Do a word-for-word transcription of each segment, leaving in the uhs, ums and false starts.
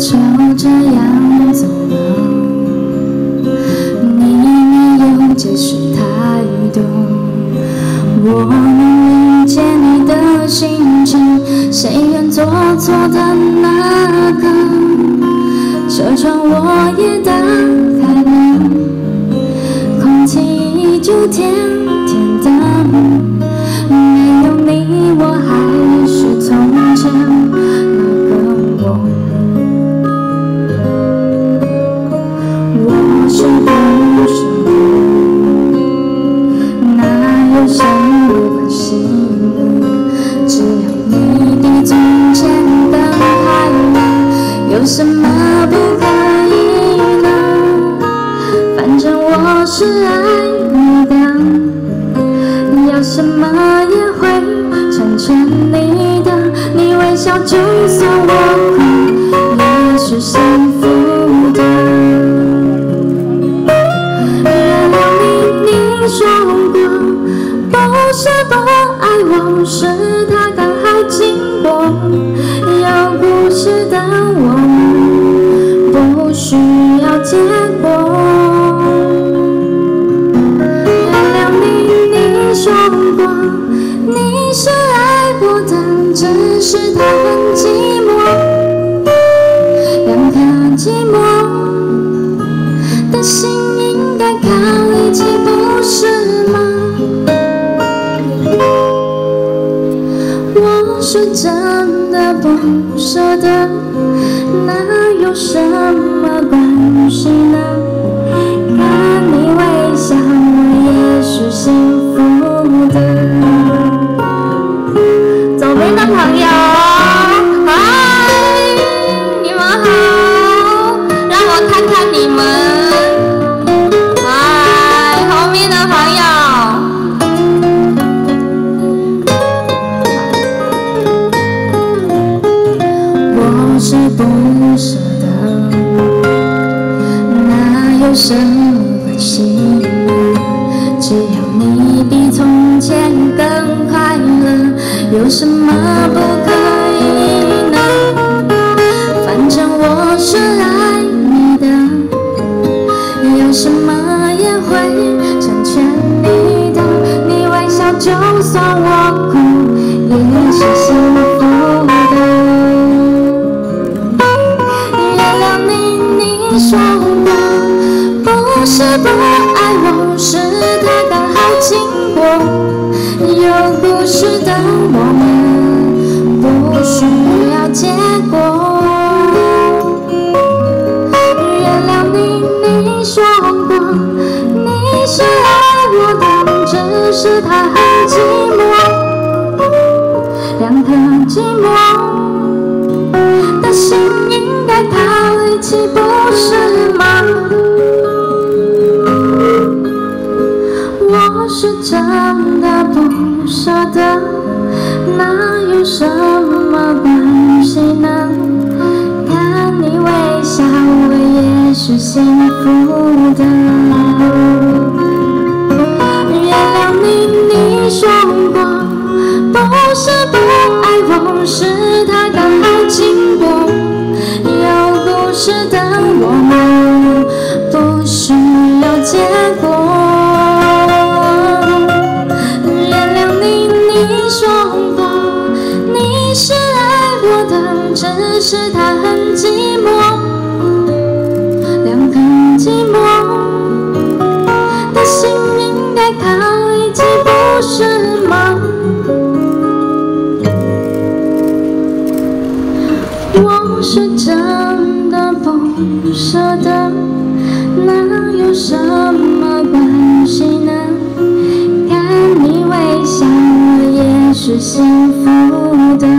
就这样走了，你没有解释太多，我能理解你的心情，谁愿做错的那个？车窗我也打开了，空气依旧甜甜的，没有你我还是从前那个我。我是不舍得，哪有什么关系呢？只要你比从前更快乐，有什么不可以呢？反正我是爱你的，要什么也会成全你的。你微笑就算我哭，也是幸福的。原谅你，你说过不是不爱我，是他刚好经过。有故事的我们不需要结果。原谅你，你说过你是爱过的，只是他很寂寞。两颗寂寞的心应该靠一起，不是吗？我是真的不舍得，哪有什么关系呢？看你微笑，我也是幸福的。左边的朋友，嗨，你们好，让我看看你们。嗨，后面的朋友。我是不舍得，哪有什么关系呢？只要你比从前更快乐，有什么不可以呢？反正我是爱你的，有什么也会成全你的。你微笑就算我哭，也是幸福的。原谅你，你说过不是不爱我，是他刚好经过。有故事的我们不需要结果。原谅你，你说过你是爱我的，只是他很寂寞。两颗寂寞的心应该靠一起，不是吗？我是真的不舍得，哪有什么关系呢？看你微笑，我也是幸福的。原谅你，你说过不是不爱我，是他刚好经过。有故事的我们不需要结果。原谅你，你说过你是爱我的，只是他很寂寞。两颗寂寞的心应该靠一起，不是吗？我是真的不舍得，哪有什么关系呢？看你微笑，我也是幸福的。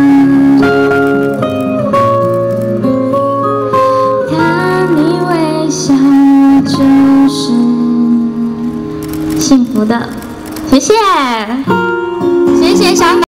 看你微笑，我就是幸福的。谢谢，谢谢小。